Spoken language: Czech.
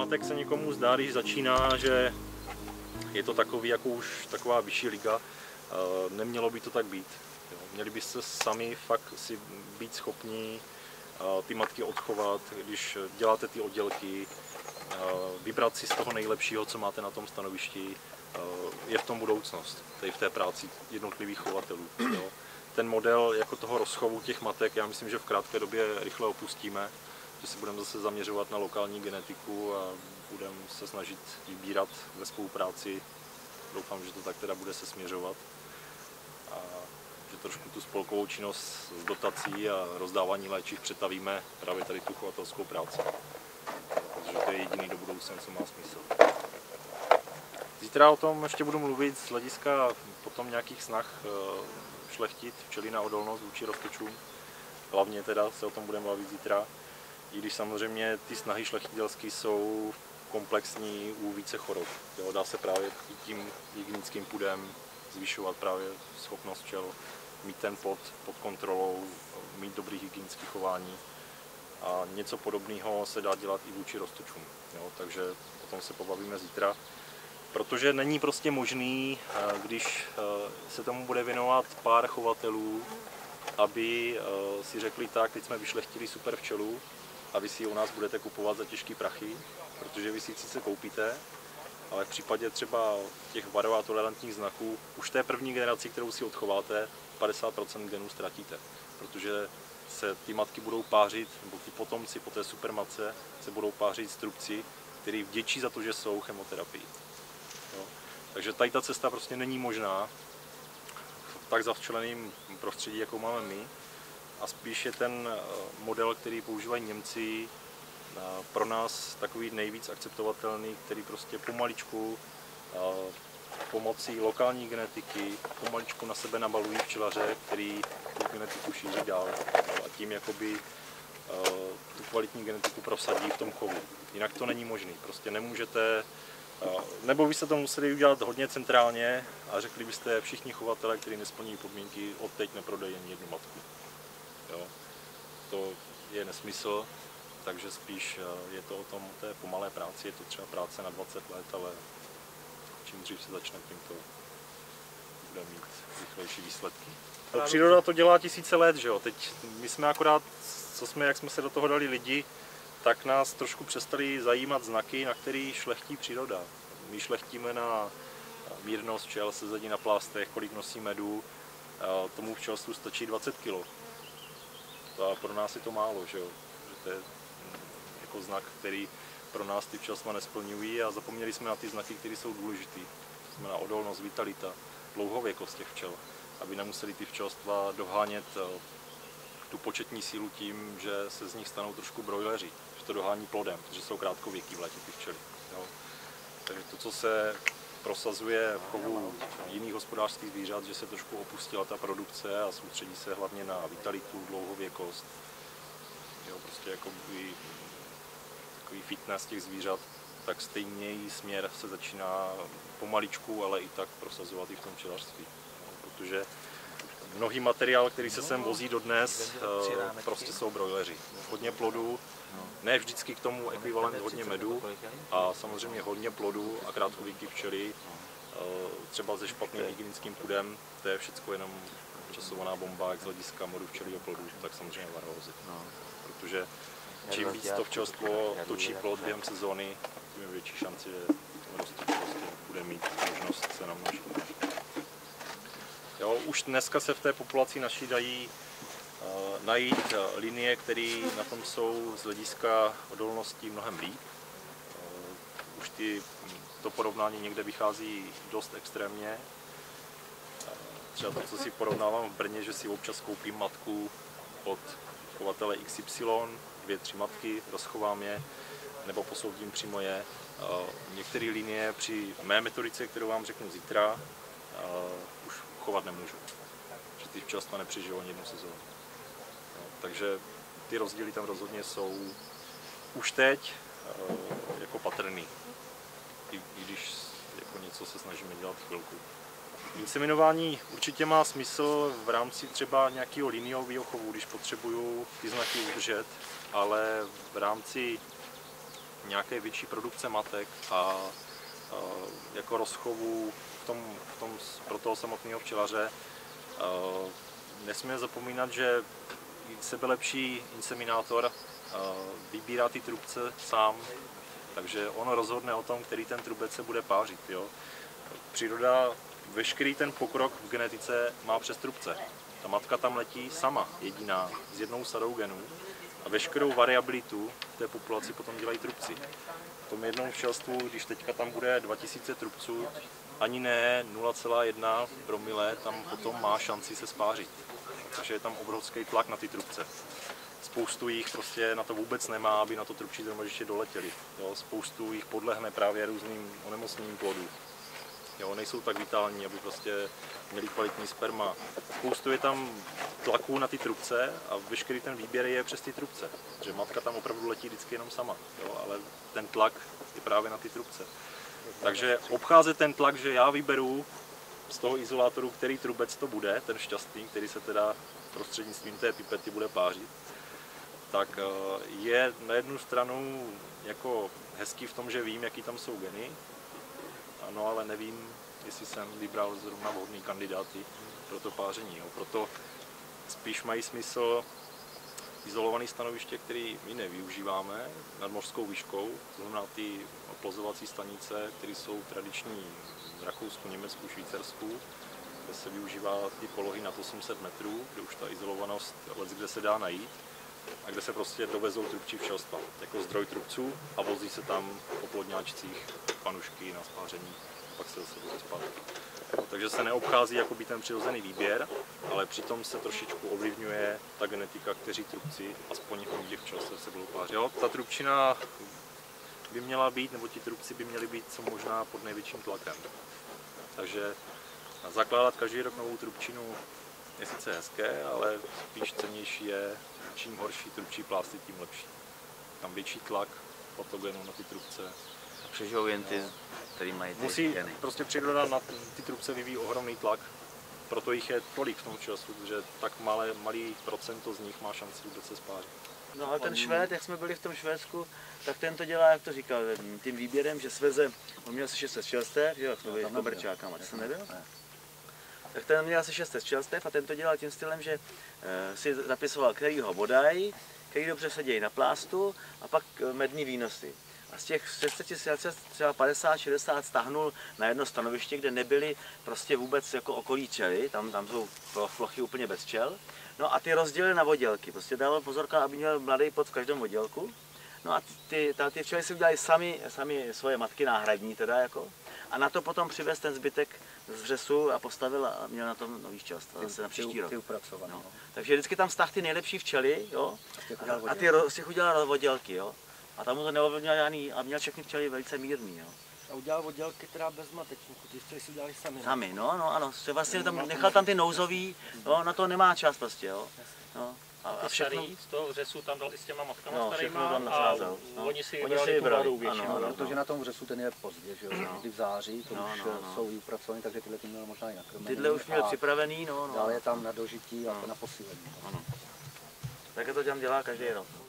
matek se někomu zdá, když začíná, že je to takový jako už taková vyšší liga. Nemělo by to tak být. Jo. Měli byste sami fakt si být schopni ty matky odchovat, když děláte ty oddělky, vybrat si z toho nejlepšího, co máte na tom stanovišti. Je v tom budoucnost, tady v té práci jednotlivých chovatelů. Jo. Ten model jako toho rozchovu těch matek, já myslím, že v krátké době rychle opustíme, že se budeme zase zaměřovat na lokální genetiku a budeme se snažit vybírat ve spolupráci. Doufám, že to tak teda bude se směřovat. A že trošku tu spolkovou činnost s dotací a rozdávání léčiv přetavíme právě tady tu chovatelskou práci. Protože to je jediný do budoucna, co má smysl. Zítra o tom ještě budu mluvit z hlediska potom nějakých snah šlechtit včely na odolnost vůči roztočům. Hlavně teda se o tom budeme bavit zítra. I když samozřejmě ty snahy šlechtitelské jsou komplexní u více chorob. Jo, dá se právě tím hygienickým pudem zvyšovat právě schopnost včel, mít ten pod kontrolou, mít dobrý hygienické chování. A něco podobného se dá dělat i vůči roztočům. Jo, takže o tom se pobavíme zítra. Protože není prostě možný, když se tomu bude věnovat pár chovatelů, aby si řekli tak, teď jsme vyšlechtili super včelu a vy si ji u nás budete kupovat za těžký prachy, protože vy si ji sice koupíte, ale v případě třeba těch varová tolerantních znaků už té první generaci, kterou si odchováte, 50% genů ztratíte, protože se ty matky budou pářit, nebo ty potomci po té supermatce se budou pářit strupci, který vděčí za to, že jsou chemoterapii. Jo. Takže tady ta cesta prostě není možná v tak zavčeleném prostředí, jako máme my. A spíš je ten model, který používají Němci, pro nás takový nejvíc akceptovatelný, který prostě pomaličku pomocí lokální genetiky pomaličku na sebe nabalují včelaře, který tu genetiku šíří dál. A tím jakoby tu kvalitní genetiku prosadí v tom chovu. Jinak to není možné. Prostě nemůžete, nebo byste to museli udělat hodně centrálně a řekli byste všichni chovatelé, kteří nesplní podmínky, odteď neprodají ani jednu matku. Jo. To je nesmysl, takže spíš je to o tom té pomalé práci, je to třeba práce na 20 let, ale čím dřív se začne, tím to bude mít rychlejší výsledky. Příroda to dělá tisíce let, že jo? Teď my jsme akorát, jak jsme se do toho dali lidi, tak nás trošku přestali zajímat znaky, na který šlechtí příroda. My šlechtíme na mírnost včel, sezení na plástech, kolik nosí medu, tomu včelstvu stačí 20 kg. A pro nás je to málo, že jo? Že to je jako znak, který pro nás ty včelstva nesplňují a zapomněli jsme na ty znaky, které jsou důležité. To znamená odolnost, vitalita, dlouhověkost těch včel, aby nemuseli ty včelstva dohánět tu početní sílu tím, že se z nich stanou trošku brojleři, že to dohání plodem, protože jsou krátkověký v létě ty včely. Jo. Takže to, co se prosazuje v chovu jiných hospodářských zvířat, že se trošku opustila ta produkce a soustředí se hlavně na vitalitu, dlouhověkost, jo, prostě jakoby takový fitness těch zvířat, tak stejný směr se začíná pomaličku, ale i tak prosazovat i v tom včelařství. No, protože mnohý materiál, který se sem vozí dodnes, prostě jsou brojleři. Hodně plodů, ne vždycky k tomu ekvivalent hodně medu a samozřejmě hodně plodů a krátkověký včely, třeba se špatným hygienickým pudem, to je všechno jenom časovaná bomba, jak z hlediska modu včelího plodu, tak samozřejmě varózy. Protože čím víc to včelstvo točí plod během sezóny, tím je větší šanci, že roztoč prostě bude mít možnost se namnožit. Jo, už dneska se v té populaci naší dají najít linie, které na tom jsou z hlediska odolnosti mnohem líp. Už to porovnání někde vychází dost extrémně. Třeba to, co si porovnávám v Brně, že si občas koupím matku od chovatele XY, 2-3 matky, rozchovám je, nebo posoudím přímo je. Některé linie při mé metodice, kterou vám řeknu zítra, už chovat nemůžu. Že ty včelstva nepřežijou ani jednu sezónu. Takže ty rozdíly tam rozhodně jsou už teď jako patrný. I když jako něco se snažíme dělat chvilku. Inseminování určitě má smysl v rámci třeba nějakého liniového chovu, když potřebuju ty znaky udržet, ale v rámci nějaké větší produkce matek a jako rozchovu pro toho samotného včelaře. Nesmíme zapomínat, že sebelepší inseminátor vybírá ty trubce sám, takže on rozhodne o tom, který ten trubec se bude pářit. Jo. Příroda veškerý ten pokrok v genetice má přes trubce. Ta matka tam letí sama, jediná, s jednou sadou genů a veškerou variabilitu v té populaci potom dělají trubci. V tom jednom včelstvu, když teďka tam bude 2000 trubců, ani ne 0,1 promile tam potom má šanci se spářit. Takže je tam obrovský tlak na ty trubce. Spoustu jich prostě na to vůbec nemá, aby na to trubčí zhromaždiště doletěli. Jo, spoustu jich podlehne právě různým onemocněním plodů. Jo, nejsou tak vitální, aby prostě měli kvalitní sperma. Spoustu je tam tlaků na ty trubce a veškerý ten výběr je přes ty trubce. Že matka tam opravdu letí vždycky jenom sama, jo, ale ten tlak je právě na ty trubce. Takže obcházet ten tlak, že já vyberu z toho izolátoru, který trubec to bude, ten šťastný, který se teda prostřednictvím té pipety bude pářit, tak je na jednu stranu jako hezký v tom, že vím, jaký tam jsou geny, ano, ale nevím, jestli jsem vybral zrovna vhodný kandidáty pro to páření. Jo. Proto spíš mají smysl izolované stanoviště, které my nevyužíváme nad mořskou výškou, to znamená ty oplozovací stanice, které jsou tradiční v Rakousku, Německu, Švýcarsku, kde se využívá ty polohy nad 800 metrů, kde už ta izolovanost kde se dá najít a kde se prostě dovezou trubčí včelstva jako zdroj trubců a vozí se tam v oplodňáčcích panušky na spáření, pak se zase vozí zpátky. Takže se neobchází jakoby ten přirozený výběr, ale přitom se trošičku ovlivňuje ta genetika, kteří trubci, aspoň u těch včelstev se budou pářit. Jo, ta trubčina by měla být, nebo ti trubci by měli být co možná pod největším tlakem. Takže zakládat každý rok novou trubčinu je sice hezké, ale spíš cennější je, čím horší trubčí plásty, tím lepší. Tam větší tlak patogenů na ty trubce. Přežijou jen ty, který mají ty Musí, geny. prostě příroda na ty trubce vyvíjí ohromný tlak, proto jich je tolik v tom včelstvu, že tak malý procento z nich má šanci vůbec se spářit. No ale ten Švéd, jak jsme byli v tom Švédsku, tak ten to dělá, jak to říkal, tím výběrem, že sveze, on měl asi 600 včelstev, jak jsme byli v Koberčákama, ty jsem nebyl? Tak ten měl asi 600 včelstev a ten to dělal tím stylem, že si zapisoval, který ho bodají, který dobře se dějí na plástu a pak mední výnosy. A z těch 600 včelstev třeba 50-60 stáhnul na jedno stanoviště, kde nebyly prostě vůbec jako okolí včely, tam jsou plochy úplně bez včel. No a ty rozdělil na oddělky, prostě dával pozorka, aby měl mladý pod v každém oddělku. No a ty včely si udělali sami svoje matky náhradní teda jako. A na to potom přivez ten zbytek z vřesu a postavil a měl na tom nový včelstva zase na příští rok. No. Takže vždycky tam stáhl ty nejlepší včely, jo, a ty z těch udělal oddělky, jo. A tam mu to neovlivnilo žádný, a měl všechny včely velice mírný, jo. A udělal oddělky teda bezmatečníků, ty včely si udělali sami. Sami, no, ano, vlastně tam nechal tam ty nouzový, no, na to nemá čas prostě, jo. No. A všechno z toho řesu tam dal i s těma matkama no, starýma tam a no. oni si vybrali tu většinu. Ano, protože na tom řesu ten je pozdě, že jo, někdy v září, to už jsou upracované, takže tyhle ty měly možná jinak. Tyhle už měl připravený, no. Dále je tam na dožití a na posílení. Ano. Tak to tam dělá každý rok.